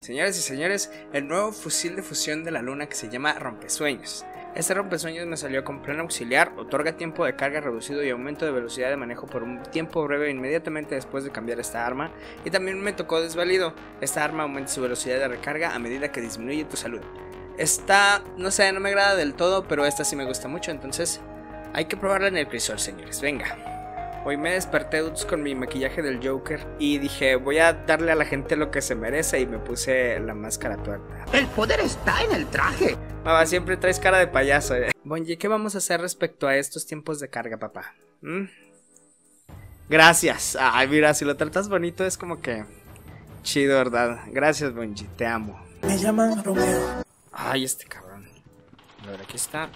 Señoras y señores, el nuevo fusil de fusión de la luna que se llama Rompesueños. Este rompesueños me salió con plan auxiliar, otorga tiempo de carga reducido y aumento de velocidad de manejo por un tiempo breve inmediatamente después de cambiar esta arma. Y también me tocó desválido, esta arma aumenta su velocidad de recarga a medida que disminuye tu salud. Esta, no sé, no me agrada del todo, pero esta sí me gusta mucho, entonces hay que probarla en el crisol, señores, venga. Hoy me desperté con mi maquillaje del Joker y dije, voy a darle a la gente lo que se merece, y me puse la máscara tuerta. El poder está en el traje. Mamá, siempre traes cara de payaso. Bungie, ¿qué vamos a hacer respecto a estos tiempos de carga, papá? Gracias. Ay, mira, si lo tratas bonito es como que chido, ¿verdad? Gracias, Bungie, te amo. Me llaman Romeo. Ay, este cabrón. A ver, aquí está.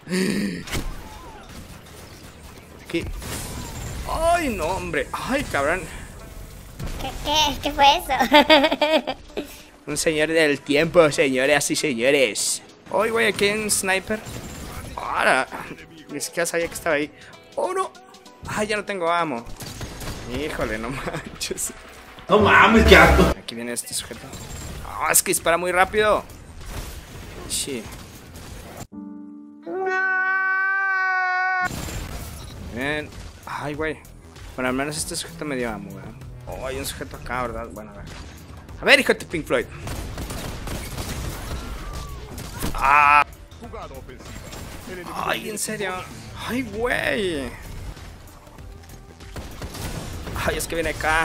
Aquí. Ay, no, hombre. Ay, cabrón. ¿Qué fue eso? Un señor del tiempo, señoras y señores. Hoy voy aquí en un sniper. Ahora, ni siquiera sabía que estaba ahí. Oh, no. Ay, ya no tengo ammo. Híjole, no manches. No mames, qué asco. Aquí viene este sujeto. Oh, es que dispara muy rápido. Sí. Bien. Ay, güey. Bueno, al menos este sujeto me dio ammo, ¿verdad? Oh, hay un sujeto acá, ¿verdad? Bueno, a ver. A ver, hijo de Pink Floyd. Ah. Ay, en serio. Ay, güey. Ay, es que viene acá.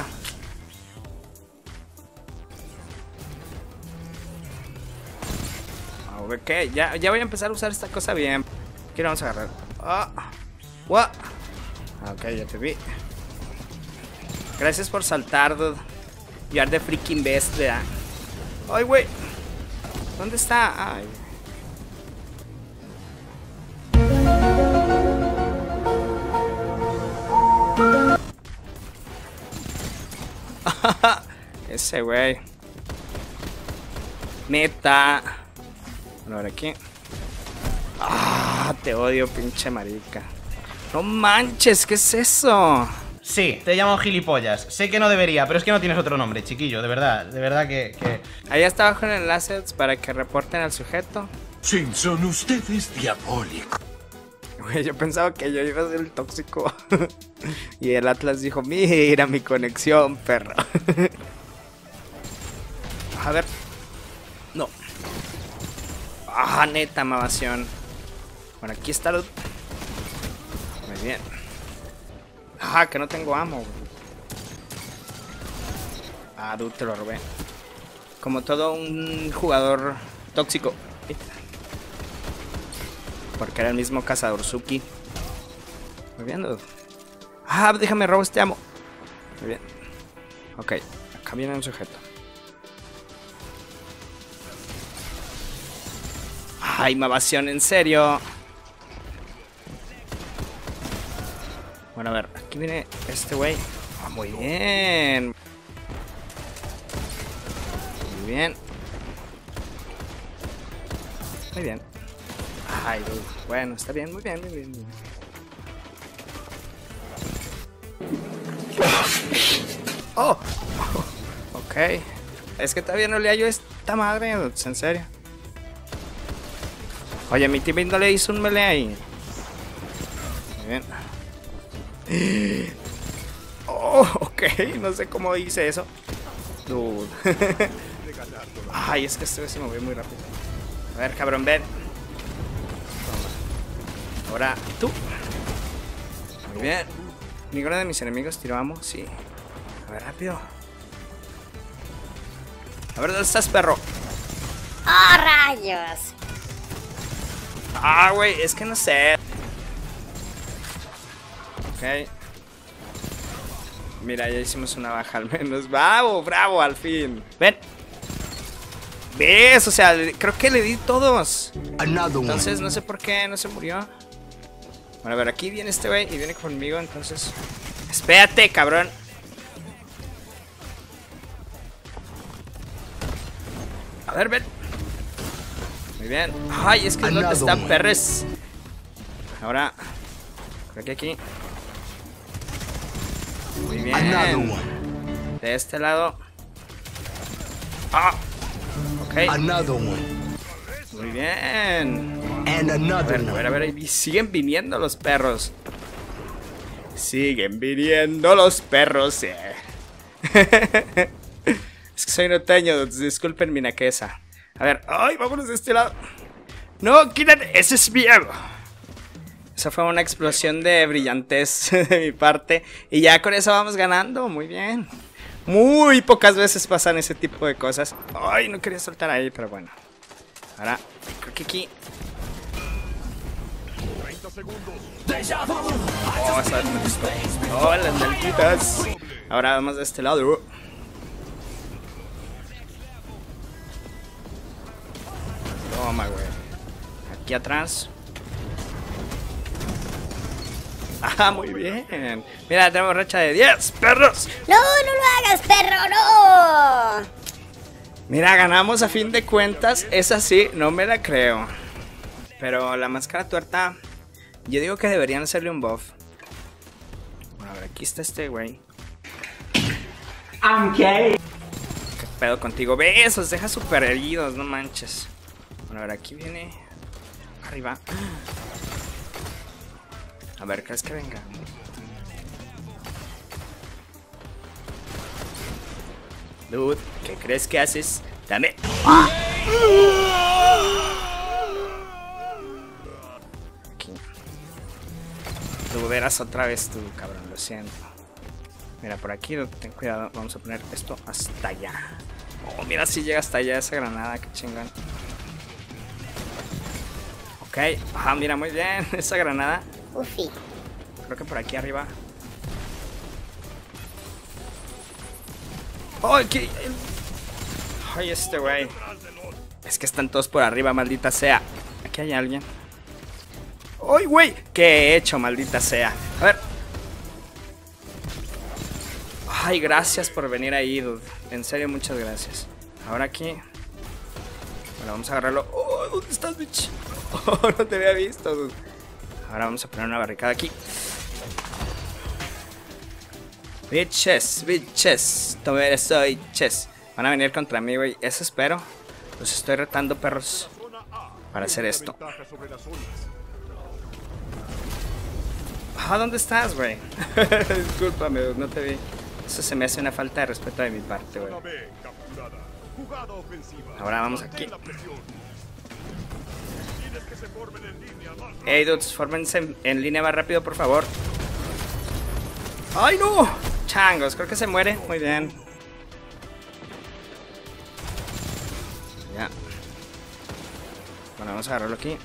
A ver, ¿qué? Ya voy a empezar a usar esta cosa bien. ¿Qué le vamos a agarrar? Ah. What? Ok, ya te vi. Gracias por saltar, dude. You are the freaking best, ¿verdad? Ay, güey. ¿Dónde está? Ay. Ese güey. Neta. Bueno, ahora aquí. Ah, te odio, pinche marica. No manches, ¿qué es eso? Sí, te llamo gilipollas. Sé que no debería, pero es que no tienes otro nombre, chiquillo. De verdad que... Ahí está abajo en el enlace para que reporten al sujeto. Simpson, usted es diabólico. Güey, yo pensaba que yo iba a ser el tóxico. Y el Atlas dijo, mira mi conexión, perro. A ver. No. Ah, neta, mamación. Bueno, aquí está lo... Muy bien. Ah, que no tengo ammo, güey. Ah, dude, te lo robé. Como todo un jugador tóxico. Porque era el mismo cazador Suki. Muy bien, dude. Ah, déjame robo este ammo. Muy bien. Ok, acá viene un sujeto. Ay, mavación, en serio. Bueno, a ver, aquí viene este güey. Ah, muy bien. Muy bien. Muy bien. Ay, dude. Bueno, está bien, muy bien, muy bien, muy bien. Oh, ok. Es que todavía no le hallo esta madre, dude, en serio. Oye, mi teammate no le hizo un melee ahí. Muy bien. Oh, ok, no sé cómo hice eso. Dude. Ay, es que este se movió muy rápido. A ver, cabrón, ven. Ahora tú. Muy bien. ¿Ninguno de mis enemigos tiró ammo? Sí. A ver, rápido. A ver, ¿dónde estás, perro? ¡Oh, rayos! Ah, güey, es que no sé. Ok. Mira, ya hicimos una baja al menos. ¡Bravo, bravo, al fin! ¡Ven! ¿Ves? O sea, creo que le di todos. Entonces, no sé por qué no se murió. Bueno, a ver, aquí viene este güey y viene conmigo, entonces... ¡Espérate, cabrón! A ver, ven. Muy bien. ¡Ay, es que es donde están perres! Ahora... Creo que aquí... Muy bien. De este lado. Ah. Another one. Muy bien. And another one. A ver, ahí siguen viniendo los perros. Siguen viniendo los perros. Es que soy norteño, disculpen mi naqueza. A ver, ay, vámonos de este lado. No, quítate, ese es viejo. Esa fue una explosión de brillantez de mi parte. Y ya con eso vamos ganando, muy bien. Muy pocas veces pasan ese tipo de cosas. Ay, no quería soltar ahí, pero bueno. Ahora, creo que aquí. Oh, esa vez me gustó. Oh, las nalguitas. Ahora vamos de este lado. Toma, güey. Aquí atrás. Ah, muy bien. Mira, tenemos racha de 10 perros. No, no lo hagas, perro, no. Mira, ganamos a fin de cuentas. Esa sí, no me la creo. Pero la máscara tuerta, yo digo que deberían hacerle un buff. Bueno, a ver, aquí está este güey. ¿Qué pedo contigo? Besos, deja super heridos, no manches. Bueno, a ver, aquí viene. Arriba. A ver, ¿crees que venga? Dude, ¿qué crees que haces? Dame. Aquí. Tú verás otra vez tú, cabrón, lo siento. Mira, por aquí, ten cuidado. Vamos a poner esto hasta allá. Oh, mira si llega hasta allá esa granada, qué chingón. Ok, ajá, mira, muy bien, esa granada. Ufi. Creo que por aquí arriba. ¡Oh, qué! ¡Ay, este güey! Es que están todos por arriba, maldita sea. Aquí hay alguien. ¡Ay, güey! ¿Qué he hecho, maldita sea? A ver. Ay, gracias por venir ahí, dude. En serio, muchas gracias. Ahora aquí. Bueno, vamos a agarrarlo. ¡Oh! ¿Dónde estás, bitch? Oh, no te había visto, dude. Ahora vamos a poner una barricada aquí. Bitches, bitches. Tomé soy chess. Van a venir contra mí, güey. Eso espero. Los estoy retando, perros, para hacer esto. Ah, ¿dónde estás, güey? Discúlpame, no te vi. Eso se me hace una falta de respeto de mi parte, güey. Ahora vamos aquí. Hey, dudes, fórmense en línea más rápido, por favor. ¡Ay, no! Changos, creo que se muere. Muy bien. Ya. Bueno, vamos a agarrarlo aquí.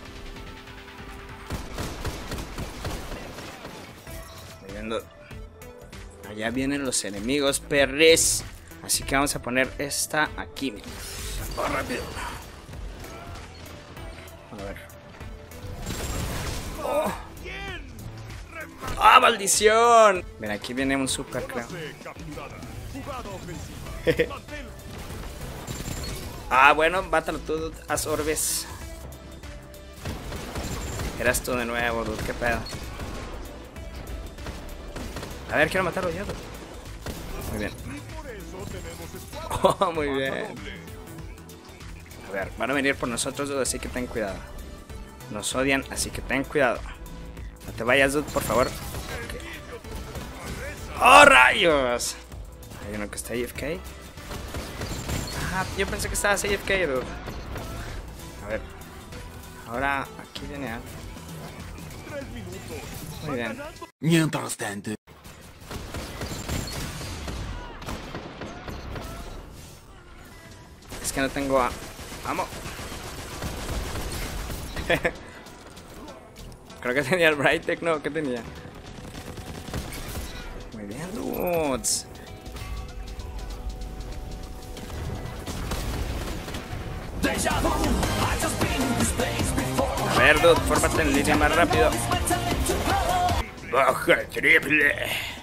Estoy viendo. Allá vienen los enemigos, perres. Así que vamos a poner esta aquí. Oh, rápido. A ver. Oh. ¡Ah, maldición! Ven, aquí viene un super, creo. Ah, bueno, mátalo tú, haz orbes. Eras tú de nuevo, dude, qué pedo. A ver, quiero matarlo ya, dude. Muy bien. Oh, muy bien. A ver, van a venir por nosotros, dude, así que ten cuidado. Nos odian, así que ten cuidado. No te vayas, dude, por favor. Okay. ¡Oh, rayos! Hay uno que está AFK. Ah, yo pensé que estaba AFK, dude. A ver. Ahora aquí viene algo. Muy bien. Mientras tanto. Es que no tengo a... ¡Vamos! Creo que tenía el Brightech, no, ¿qué tenía? Muy bien, dudes. A ver, dude, fórmate en línea más rápido. Baja triple.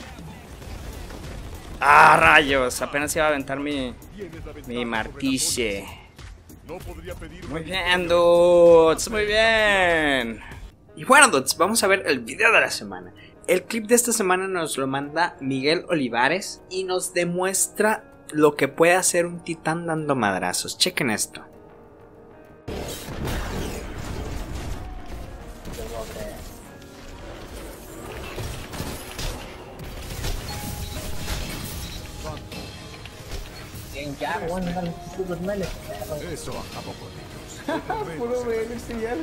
Ah, rayos, apenas iba a aventar mi martille. Muy bien, dudes, muy bien. Y bueno, dudes, vamos a ver el video de la semana. El clip de esta semana nos lo manda Miguel Olivares y nos demuestra lo que puede hacer un titán dando madrazos. Chequen esto. Ya, bueno, dale, super mele. Eso acabó con ellos. Puro ver, señal.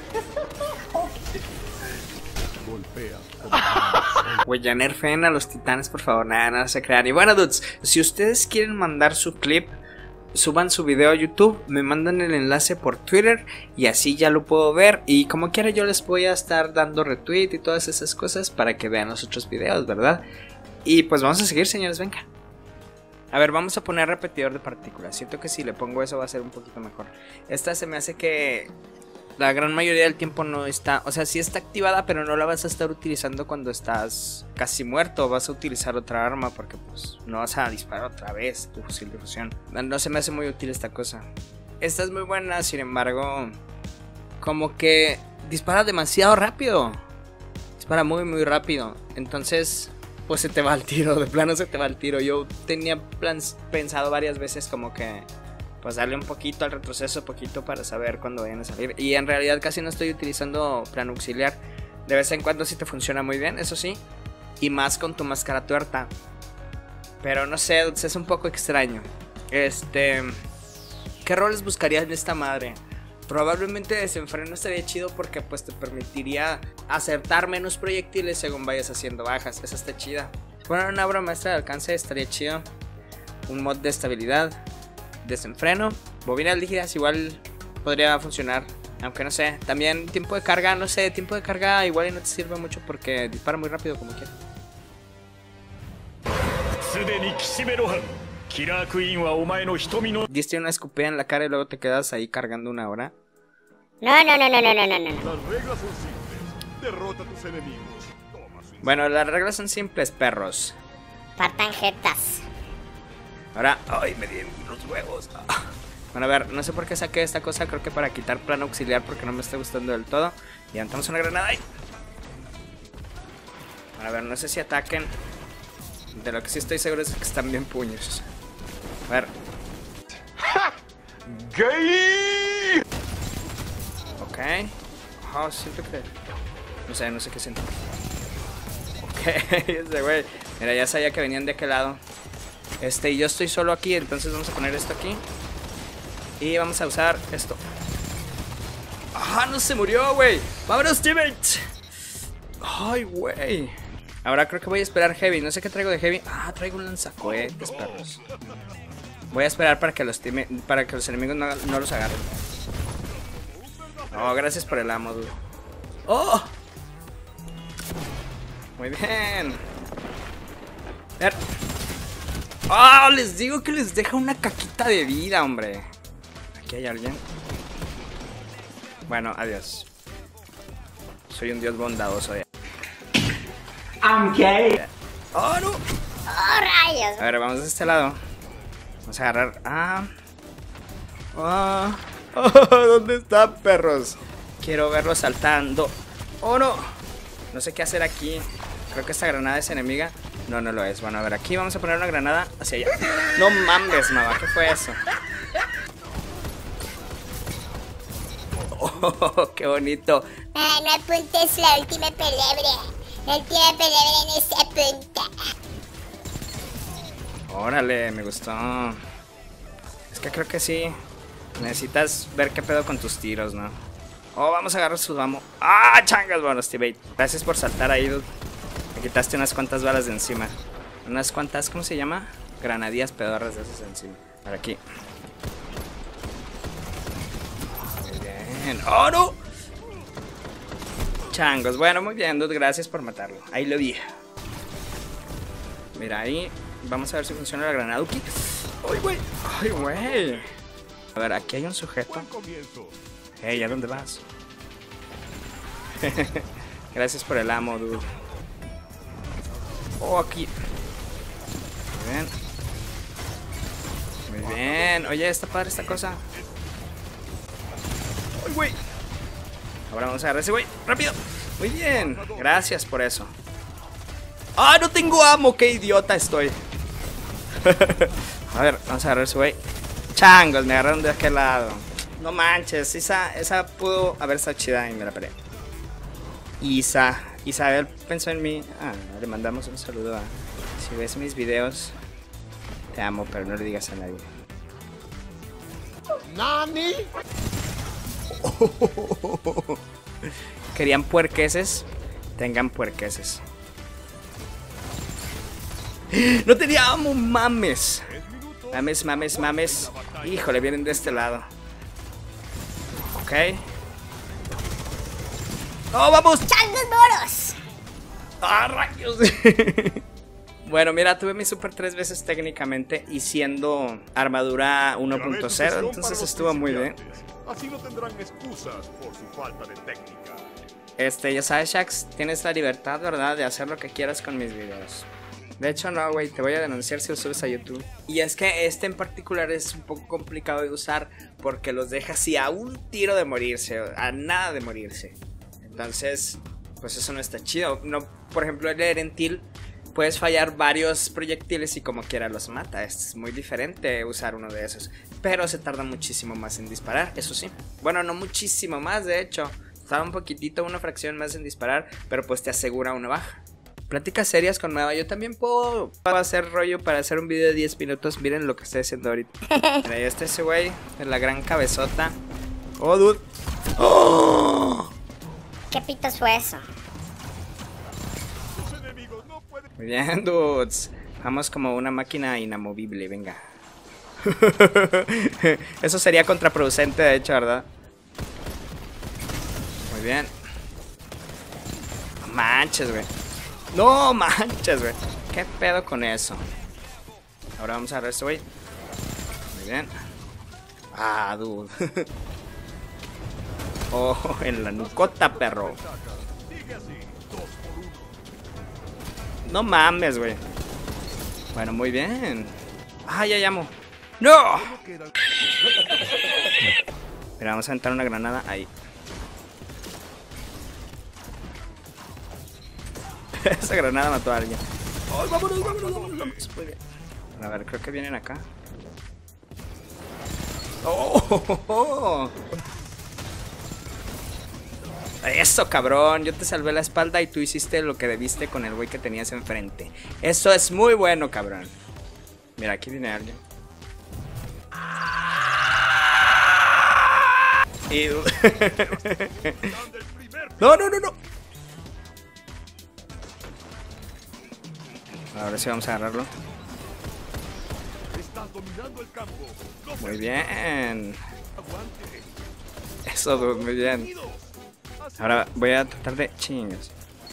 Golpea. Güey, ya nerfeen a los titanes, por favor. Nada, nada se crean. Y bueno, dudes, si ustedes quieren mandar su clip, suban su video a YouTube, me mandan el enlace por Twitter y así ya lo puedo ver. Y como quiera yo les voy a estar dando retweet y todas esas cosas para que vean los otros videos, ¿verdad? Y pues vamos a seguir, señores, venga. A ver, vamos a poner repetidor de partículas. Siento que si le pongo eso va a ser un poquito mejor. Esta se me hace que la gran mayoría del tiempo no está, o sea, sí está activada, pero no la vas a estar utilizando cuando estás casi muerto. Vas a utilizar otra arma porque pues no vas a disparar otra vez tu fusil de fusión. No se me hace muy útil esta cosa. Esta es muy buena, sin embargo, como que dispara demasiado rápido. Dispara muy muy rápido. Entonces, pues se te va el tiro, de plano se te va el tiro. Yo tenía pensado varias veces como que pues darle un poquito al retroceso, poquito para saber cuándo vayan a salir. Y en realidad casi no estoy utilizando plano auxiliar. De vez en cuando sí te funciona muy bien, eso sí. Y más con tu máscara tuerta. Pero no sé, es un poco extraño. ¿Qué roles buscarías en esta madre? Probablemente desenfreno estaría chido porque pues te permitiría acertar menos proyectiles según vayas haciendo bajas. Esa está chida. Poner una obra maestra de alcance estaría chido. Un mod de estabilidad. Desenfreno, bobinas líquidas igual podría funcionar, aunque no sé. También tiempo de carga, no sé, tiempo de carga igual y no te sirve mucho porque dispara muy rápido como quiera. Diste una escupida en la cara y luego te quedas ahí cargando una hora. No. Las reglas son simples. Derrota a tus enemigos. Bueno, las reglas son simples, perros. Partan jetas. Ahora, ay, me dieron los huevos. Bueno, a ver, no sé por qué saqué esta cosa. Creo que para quitar plano auxiliar porque no me está gustando del todo. Y levantamos una granada ahí. Bueno, a ver, no sé si ataquen. De lo que sí estoy seguro es que están bien puños. A ver. ¡Gay! Ok. Oh, siento que... No sé qué siento. Ok, ese güey. Mira, ya sabía que venían de aquel lado. Y yo estoy solo aquí, entonces vamos a poner esto aquí. Y vamos a usar esto. ¡Ah, no se murió, güey! ¡Vámonos, teammates! ¡Ay, güey! Ahora creo que voy a esperar heavy. No sé qué traigo de heavy. Ah, traigo un lanzacohetes, perros. Voy a esperar para que los enemigos no los agarren. Oh, gracias por el ammo, dude. ¡Oh! Muy bien. A ver. ¡Ah! Les digo que les deja una caquita de vida, hombre. Aquí hay alguien. Bueno, adiós. Soy un dios bondadoso ya. I'm gay. ¡Oh, no! ¡Oh, rayos! A ver, vamos de este lado. Vamos a agarrar... ¿Dónde están, perros? Quiero verlos saltando. ¡Oh, no! No sé qué hacer aquí. Creo que esta granada es enemiga. No, no lo es. Bueno, a ver, aquí vamos a poner una granada hacia allá. No mames, mamá, ¿qué fue eso? Oh, qué bonito. Ah, no apuntes la última palabra. La última palabra en esta punta. Órale, me gustó. Es que creo que sí. Necesitas ver qué pedo con tus tiros, ¿no? Oh, vamos a agarrar su ammo. ¡Ah, changas! Bueno, Steve, gracias por saltar ahí, dude. Me quitaste unas cuantas balas de encima. Unas cuantas, ¿cómo se llama? Granadillas pedorras de esas encima. Por aquí. Muy bien. ¡Oh, no! Changos. Bueno, muy bien, dude. Gracias por matarlo. Ahí lo vi. Mira, ahí. Vamos a ver si funciona la granaduki. ¡Ay, güey! ¡Ay, güey! A ver, aquí hay un sujeto. Hey, ¿a dónde vas? Gracias por el ammo, dude. Oh, aquí. Muy bien. Muy bien. Oye, está padre esta cosa. ¡Ay, güey! Ahora vamos a agarrar ese güey. ¡Rápido! Muy bien. Gracias por eso. ¡Ah, no tengo ammo! ¡Qué idiota estoy! A ver, vamos a agarrar ese güey. Changos, me agarraron de aquel lado. No manches, esa pudo haber estado chida y me la peleé. Isabel pensó en mí. Ah, le mandamos un saludo a... Si ves mis videos, te amo, pero no le digas a nadie. ¿Nani? ¿Querían puerqueses? Tengan puerqueses. No tenía amo, mames. Mames. Híjole, vienen de este lado. Ok. ¡Oh, vamos! ¡Changos moros! ¡Ah, rayos! Bueno, mira, tuve mi super 3 veces técnicamente y siendo armadura 1.0, entonces estuvo muy bien. Así no tendrán excusas por su falta de técnica. Ya sabes, Shax, tienes la libertad, ¿verdad?, de hacer lo que quieras con mis videos. De hecho, no, güey, te voy a denunciar si lo subes a YouTube. Y es que este en particular es un poco complicado de usar porque los deja así a un tiro de morirse, a nada de morirse. Entonces, pues eso no está chido. No, por ejemplo, el Erentil, puedes fallar varios proyectiles y como quiera los mata. Es muy diferente usar uno de esos. Pero se tarda muchísimo más en disparar, eso sí. Bueno, no muchísimo más, de hecho. Tarda un poquitito, una fracción más en disparar, pero pues te asegura una baja. Pláticas serias con Nueva. Yo también puedo hacer rollo para hacer un video de 10 minutos. Miren lo que estoy haciendo ahorita. Mira, ahí está ese güey, en la gran cabezota. Oh, dude. ¡Oh! ¿Qué pitos fue eso? Muy bien, dudes. Vamos como una máquina inamovible, venga. Eso sería contraproducente, de hecho, ¿verdad? Muy bien. No manches, güey. No manches, güey. ¿Qué pedo con eso? Ahora vamos a ver este güey. Muy bien. Ah, dude. Oh, en la nucota, perro. No mames, güey. Bueno, muy bien. Ah, ya llamo. ¡No! Mira, vamos a aventar una granada ahí. Esa granada mató a alguien. ¡Oh, vámonos! Muy bien. A ver, creo que vienen acá. ¡Oh! Eso, cabrón. Yo te salvé la espalda y tú hiciste lo que debiste con el güey que tenías enfrente. Eso es muy bueno, cabrón. Mira, aquí viene alguien. Y... No. Ahora sí vamos a agarrarlo. Muy bien. Eso, dude, muy bien. Ahora voy a tratar de... Chingas.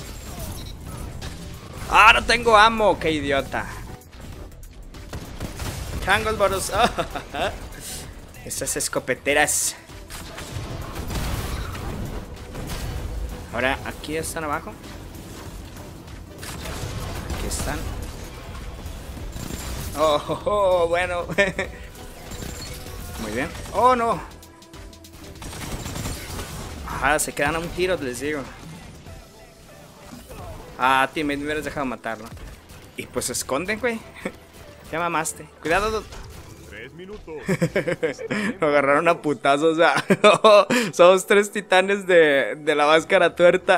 ¡Ah, no tengo ammo! ¡Qué idiota! Changos moros. Esas escopeteras. Ahora, aquí están abajo. Aquí están. Oh, bueno. Muy bien. Oh, no. Ajá, se quedan a un tiro, les digo. Ah, tío, me hubieras dejado matarlo. Y pues se esconden, güey. Ya mamaste. Cuidado. 3 minutos. Lo agarraron a putazos, o sea. Somos 3 titanes de la máscara tuerta.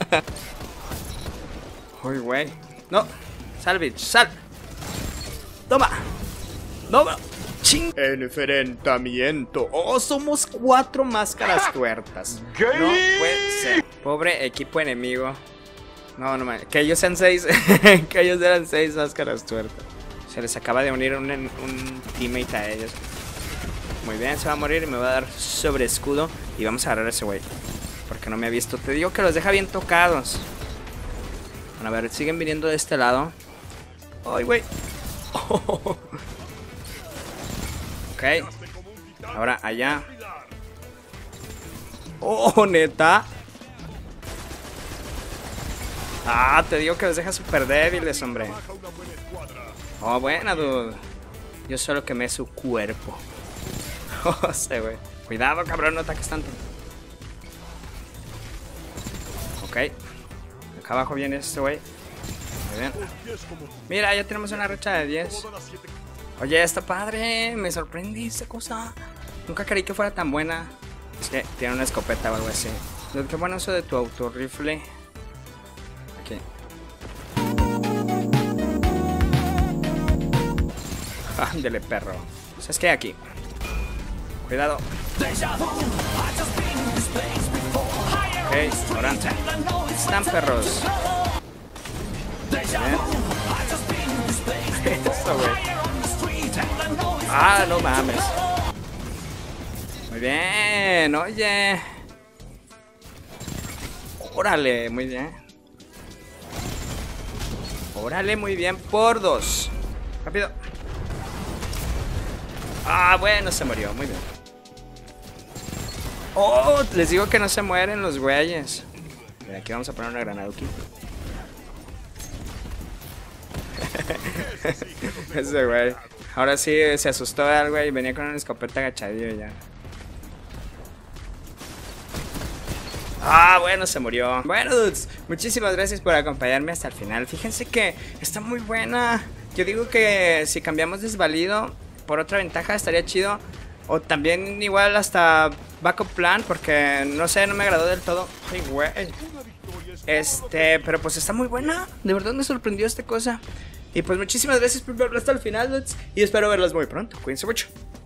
Uy, güey. No. Salvage, sal. Toma. No, ching. Enfrentamiento. Oh, somos 4 máscaras tuertas. No puede ser. Pobre equipo enemigo. No, que ellos sean 6. Que ellos eran 6 máscaras tuertas. Se les acaba de unir un teammate a ellos. Muy bien, se va a morir y me va a dar sobre escudo. Y vamos a agarrar a ese güey, porque no me ha visto. Te digo que los deja bien tocados. Bueno, a ver, siguen viniendo de este lado. Ay, güey. Oh. Ok. Ahora allá. Oh, neta. Ah, te digo que los deja súper débiles, hombre. Oh, buena, dude. Yo solo quemé su cuerpo. Oh, sé, güey. Cuidado, cabrón, no ataques tanto. Ok. Acá abajo viene este güey. Muy bien. Mira, ya tenemos una racha de 10. Oye, está padre. Me sorprendí esta cosa. Nunca creí que fuera tan buena. Es que tiene una escopeta o algo así. Qué bueno eso de tu autorrifle. Aquí. Ándale, perro. ¿Sabes qué? Aquí. Cuidado. Ok, ahora. Están perros. Eso, güey. Ah, no mames. Muy bien, oye. Órale, muy bien. Órale, muy bien, por 2. Rápido. Ah, bueno, se murió, muy bien. Oh, les digo que no se mueren los güeyes. Mira, aquí vamos a poner una granada aquí. Ese güey. Ahora sí se asustó al güey y venía con una escopeta agachadillo ya. Ah, bueno, se murió. Bueno, dudes, muchísimas gracias por acompañarme hasta el final. Fíjense que está muy buena. Yo digo que si cambiamos desvalido por otra ventaja estaría chido. O también igual hasta backup plan, porque no sé, no me agradó del todo. Ay, güey. Pero pues está muy buena. De verdad me sorprendió esta cosa. Y pues muchísimas gracias por verlo hasta el final, dudes. Y espero verlos muy pronto. Cuídense mucho.